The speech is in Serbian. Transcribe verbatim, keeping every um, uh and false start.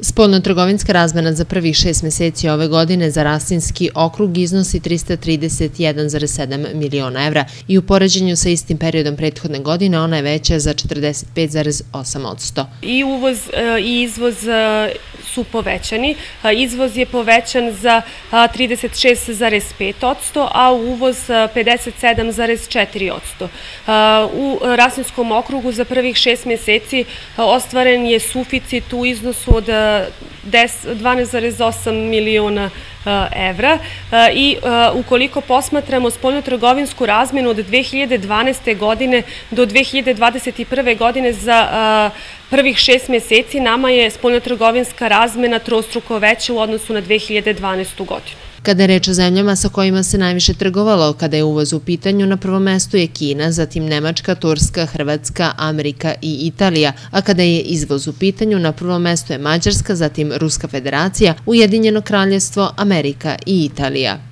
Spoljnotrgovinska razmena za prvih šest meseci ove godine za Rasinski okrug iznosi trista trideset jedan zarez sedam miliona evra i u poređenju sa istim periodom prethodne godine ona je veća za četrdeset pet zarez osam posto. I uvoz i izvoz su povećani. Izvoz je povećan za trideset šest zarez pet posto, a uvoz pedeset sedam zarez četiri posto. U Rasinskom okrugu za prvih šest meseci ostvaren je suficit u iznosu od dvanaest zarez osam miliona evra i ukoliko posmatramo spoljnotrgovinsku razmenu od dve hiljade dvanaeste. godine do dve hiljade dvadeset prve. godine za prvih šest meseci nama je spoljnotrgovinska razmena trostruko veća u odnosu na dve hiljade dvanaestu. godinu. Kada je reč o zemljama sa kojima se najviše trgovalo, kada je uvoz u pitanju, na prvom mestu je Kina, zatim Nemačka, Turska, Hrvatska, Amerika i Italija, a kada je izvoz u pitanju, na prvom mestu je Mađarska, zatim Ruska Federacija, Ujedinjeno Kraljevstvo, Amerika i Italija.